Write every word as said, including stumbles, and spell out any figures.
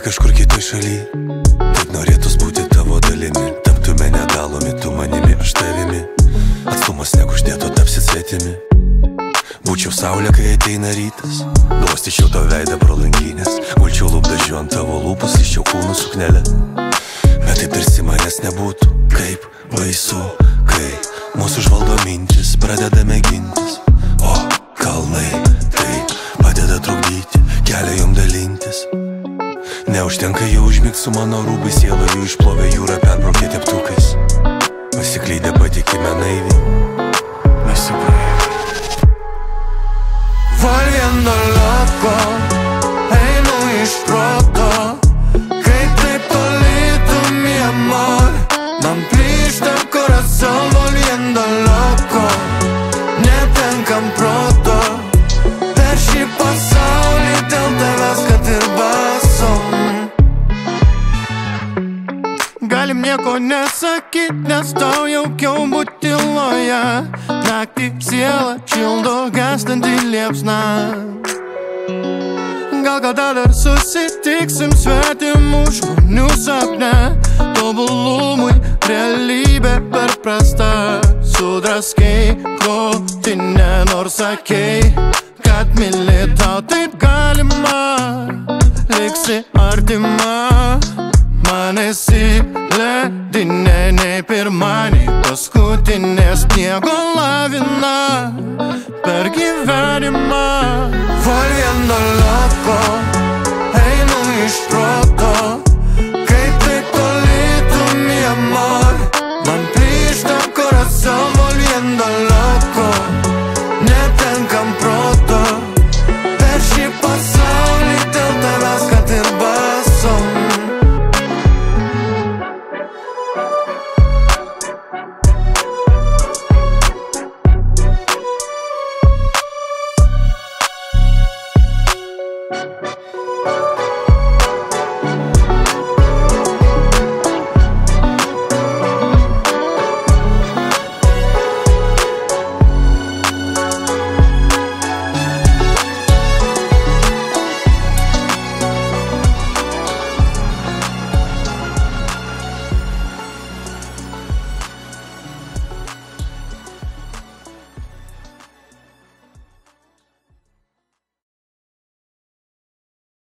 kažkur kitoj šaly, taip norėtus būti tavo dalimi. Taptume nedalomi, tu manimi, aš tavimi. Atstumas nekuždėtų, tapsi svetimi. Būčiau saulė, kai ateina rytas, glostyčiau to veidą pro langinės, gulčiau lūpdažiu ant tavo lūpų, slyščiau kūnų suknelę. Bet taip tarsi manęs nebūtų, kaip baisu, kai mūsų užvaldo mintis, pradedame gintis. O kalnai, tai padeda trukdyti, kelią jum dalintis. Neužtenka jau užmigt su mano rūbai, siela jų išplovė jūrą, perbraukė teptukais. Pasiklydę patikime naiviai, nesipraėjo. Volviendo loco, einu iš proto, kai taip toli tu, mi amor. Man plyšta corazón, volviendo loco, netenkam proto. Per šį pasaulį dėl tavęs, kad ir basom. Galim nieko nesakyt, nes tau jaukiau būt tyloje. Naktį sielą šildo gęstanti liepsna. Gal kada dar susitiksim svetimų žmonių sapne. Tobulumui realybė per prasta. Sudraskei krūtinę, nors sakei, kad myli, tau taip galima. Liksi artima, man esi ledinė, nei pirma, nei paskutinė sniego lavina per gyvenimą.